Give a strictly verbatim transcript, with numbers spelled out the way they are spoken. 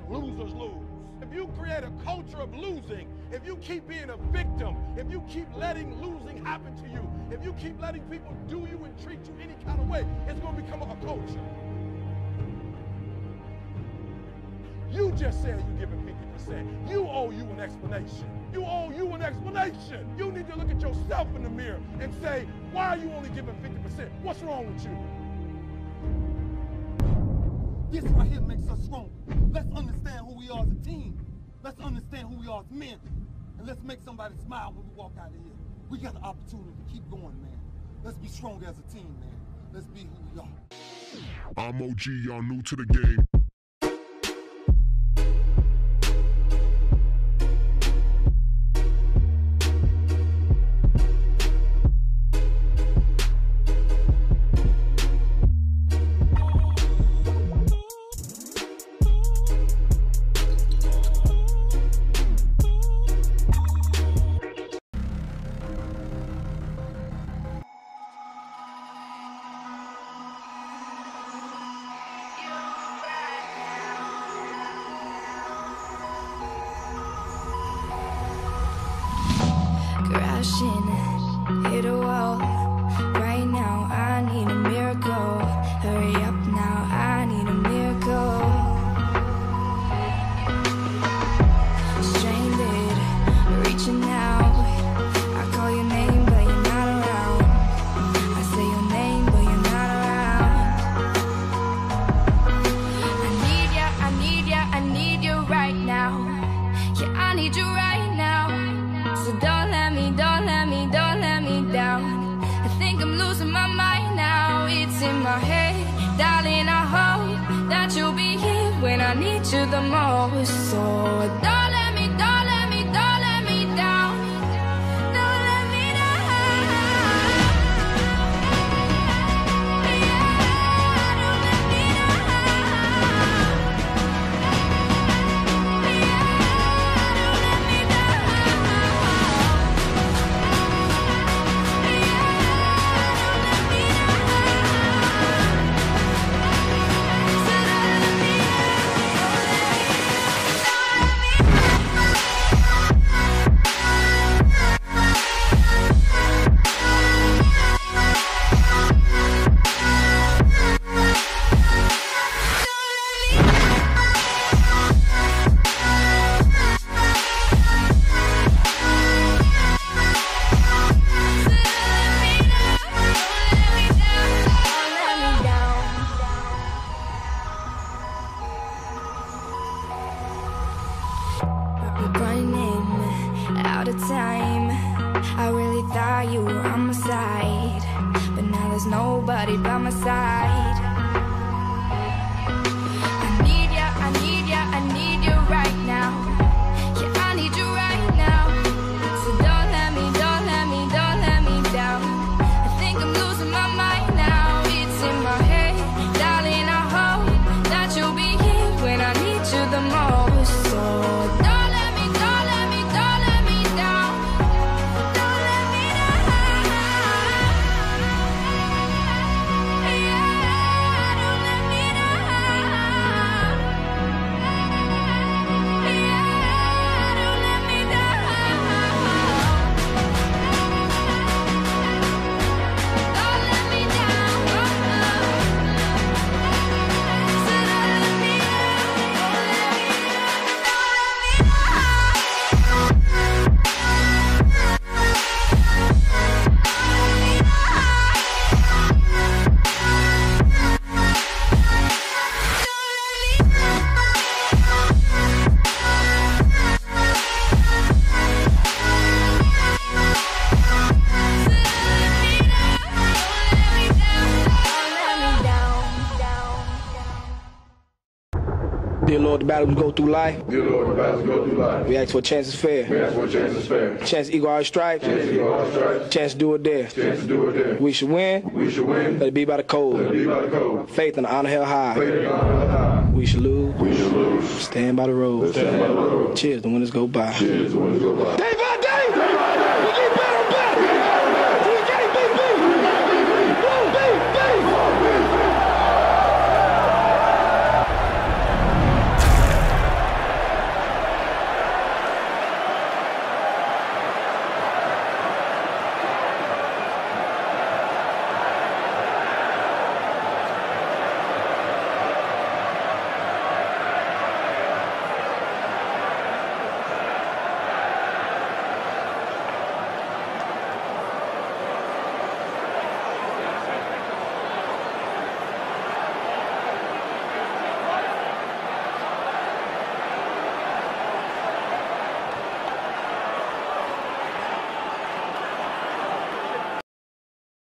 losers lose. If you create a culture of losing, if you keep being a victim, if you keep letting losing happen to you, if you keep letting people do you and treat you any kind of way, it's going to become a culture. You just said you're giving fifty percent. You owe you an explanation. You owe you an explanation. You need to look at yourself in the mirror and say, why are you only giving fifty percent? What's wrong with you? This right here makes us strong. Let's understand who we are as a team. Let's understand who we are as men. And let's make somebody smile when we walk out of here. We got the opportunity to keep going, man. Let's be strong as a team, man. Let's be who we are. I'm O G, y'all new to the game. Crashing, hit a wall. Right now, I need a miracle. Hurry up now, I need a miracle. Stranded, reaching out. I call your name, but you're not around. I say your name, but you're not around. I need ya, I need ya, I need you right now. Yeah, I need you right now. So don't let me, don't let me, don't let me down. I think I'm losing my mind now. It's in my head, darling, I hope that you'll be here when I need you the most. So don't let me, don't let me, don't let me down. Don't let me down. Yeah, don't let me down. Yeah, don't let me down. Running out of time. I really thought you were on my side, but now there's nobody by my side. I need ya, I need ya, I need you right now. Yeah, I need you right now. So don't let me, don't let me, don't let me down. I think I'm losing my mind now. It's in my head, darling, I hope that you'll be here when I need you the most. So don't Dear Lord, the battles we go through life. Dear Lord, the battles we go through life. We ask for a chance is fair. We ask for a chance is fair. Chance to equal our stripes. Chance to equal our stripes. Chance to do it there. Chance to do it there. We should win. We should win. Let it be by the code. Let it be by the code. Faith and honor held high. Faith and honor held high. We should lose. We should lose. Stand by the road. Stand by the road. Cheers, the winners go by. Cheers, the winners go by.